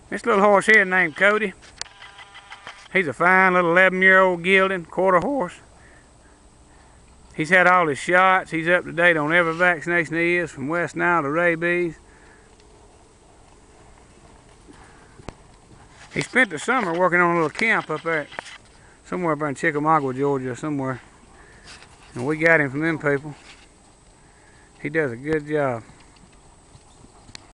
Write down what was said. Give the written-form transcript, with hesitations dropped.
This little horse here named Cody. He's a fine little 11-year-old gelding, quarter horse. He's had all his shots. He's up to date on every vaccination he is, from West Nile to rabies. He spent the summer working on a little camp up there, somewhere up in Chickamauga, Georgia, somewhere. And we got him from them people. He does a good job.